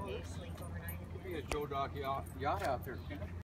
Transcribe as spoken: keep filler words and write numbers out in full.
They sleep overnight. Be a Joe Dock yacht, yacht out there, Ken.